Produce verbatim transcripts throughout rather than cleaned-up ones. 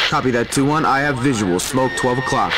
Copy that, two one. I have visual. Smoke, twelve o'clock.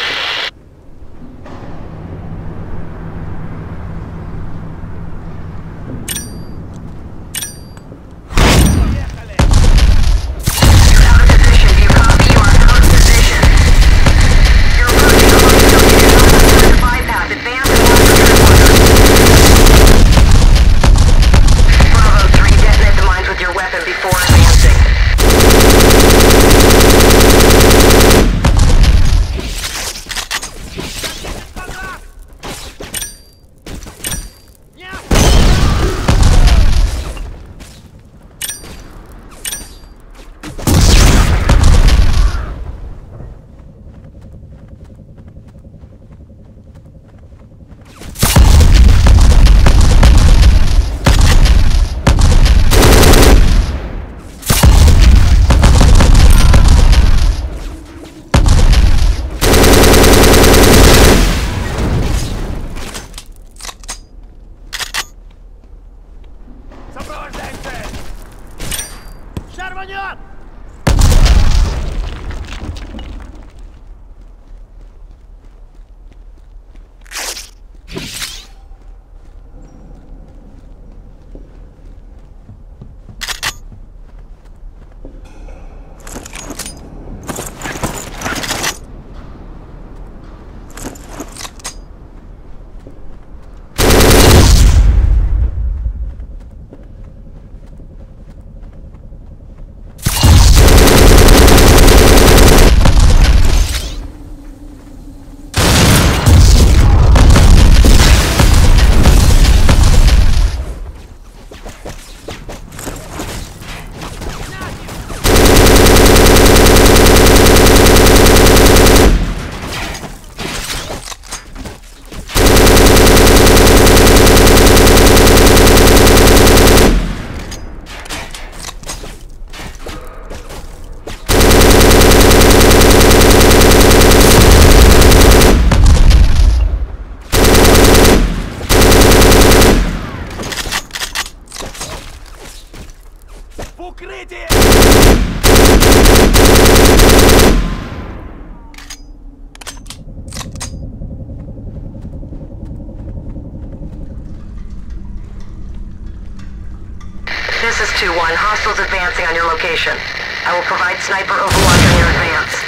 This is two one. Hostiles advancing on your location. I will provide sniper overwatch on your advance.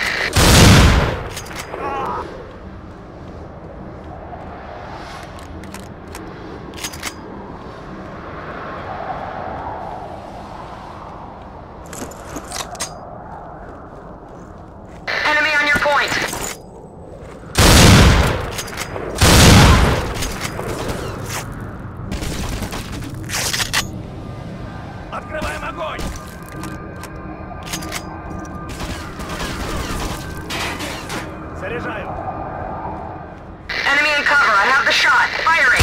Enemy on your point! Открываем огонь! Заряжаю! Enemy in cover. I have the shot. Firing!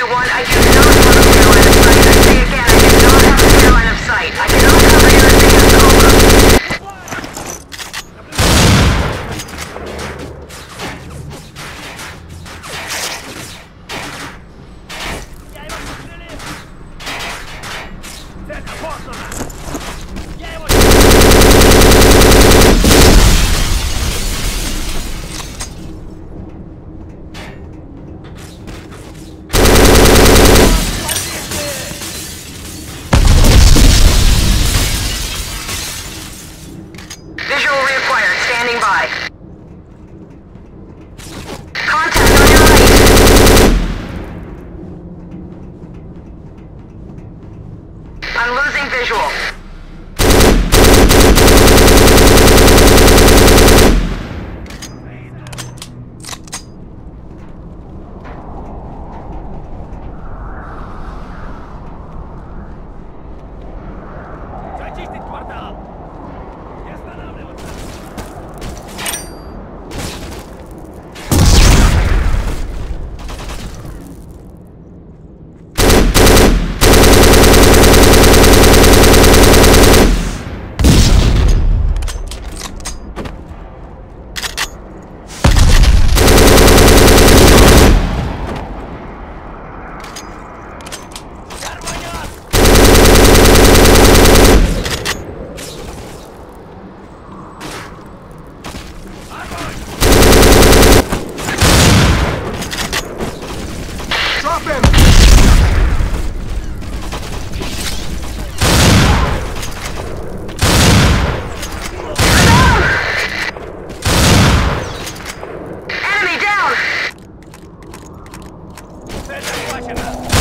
two one, I do not have a clear line of sight. I say again, I do not have a clear line of sight. I cannot cover your advance. Over. Я его застрелил! Цель опознана! Я его... Visual reacquired, standing by. Contact on your right. I'm losing visual. Зачистить квартал! Не останавливаться! Drop him! Enemy down! Цель захвачена!